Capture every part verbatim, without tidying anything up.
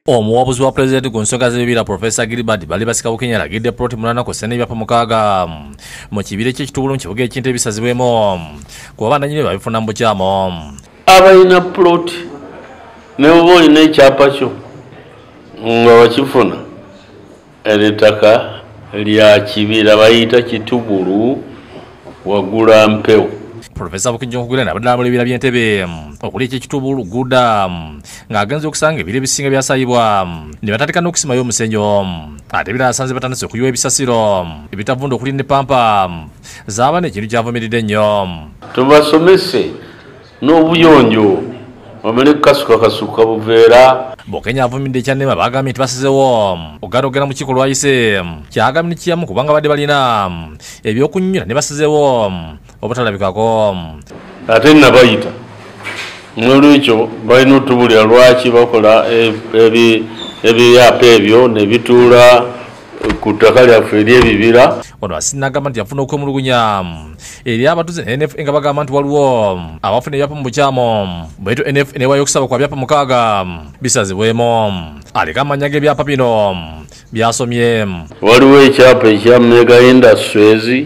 Omuwabuzi wa President ku nsonga z'ebibira Professor Gilbert bali basika Bukenya alagidde ploti munana ku ssene ebyapa mukaaga mu kibira ky'ekitubulu mu kibuga ekintu ebisazibwemu kuba bannannyini babifuna mu bukyamu. Abalina ploti ne bwoba olina ekyapa kyo nga wakifuna eritaka lya kibira bayita kitubulu wagula mpewo. Professor Bukenya okugula n'abadala mu ebibira by'Entebbe okuli ekitubulu guda ng'agenze okusanga ebire bisinga byasayibwa ne batandika n'okusimayo omusenyo ate ebirala asanze batandise okuyiwa ebisasiro ebitavunda okuli ne pampa zaaba n'ekintu kyavumiridde nnyo. Tubasomese n'obuyonjo bamale kukasuka kasuka buveera. Bukenya avumidde ekyanema bagambye nti basizewo okugaddogera mu kiiko lwayise kyagambye ni kiyamu kubanga badde balina ebyokunnyula ne basizewo obutalabikako. Ate nabayita n'olwekyo balina otubulira lwaki bakola ebiyapa ebyo ne bituula ku ttaka lyaffe ery'ebibira. Ono asinagamba nti yafuna okwemulugunya eri abatuze N F nga bagamba nti waliwo abafuna ebyapa mu bukyamu baitu N F newayo okusaba kwa byapa mukaaga bisazibwemu. Aleka amanya g'ebyapa bino byasomye. Waliwo ekyapa ekya Mega Industries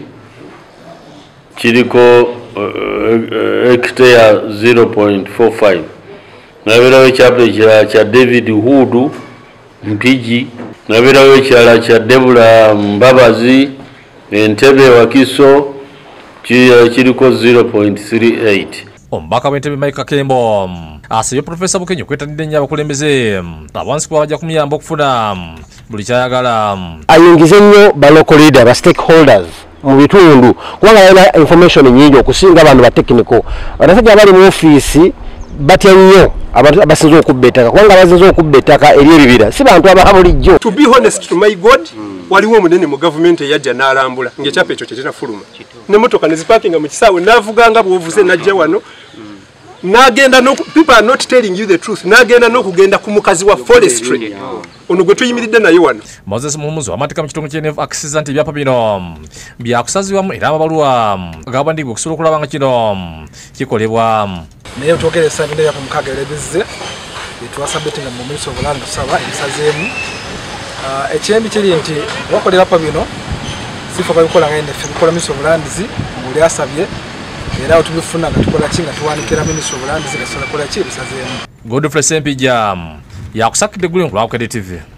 kiriko hectare zero point four five. Nabirawo ekyapa ekirala kya David Hood Mpigi. Nabirawo ekirala kya Debula Mbabazi Entebbe Wakiso kiriko zero point three eight. Omubaka w'Entebbe Mike Kakembo asabye Professor Bukenya okwetanidde nnyo abakulembeze abansi kuba bajja kumuyamba okufuna buli kyayagala. Ayingize nnyo ba local leader ba stakeholders mu bitundu kubanga balina information nyingi okusinga abantu ba technical. Abasajja abali mu ofiisi batya nnyo abantu abasinze okubba ettaka kubanga abasinze okubba ettaka ery'ebibira si bantu abaha bulijjo. To be honest to my God, waliwo omunene mu government eyajja n'alambula ng'ekyapa ekyo tekinafuluma n'emmotoka ne zipakinga mu kisaawe n'avuganga bw'ovuze n'ajja wano n'agenda no people are not telling you the truth n'agenda n'okugenda ku mukazi wa forestry ono gwe tuyimiridde naye wano. Moses Muhumuzi w'amateeka mu kitundu ky'N F akisiza nti ebyapa bino byakusazibwamu era amabaluwa gawandiikibwa okusobola okulaba nga kino kikolebwa. Naye otwogeresa ebintu ebyapa mukaaga erebezze byetwasabbitinga mu Ministry of Land tusaba ebisazeemu. Ekyembi kiri nti wakola ebyapa bino sifa babikola nga N F bikola Ministry of Land ng'oli asabye era otubifuna nga tukola ki nga tuwanikira Ministry of Land gasobola kola ki ebisazeemu. Godfrey Sempija yakusakidde Gulu ku Lwakukede T V.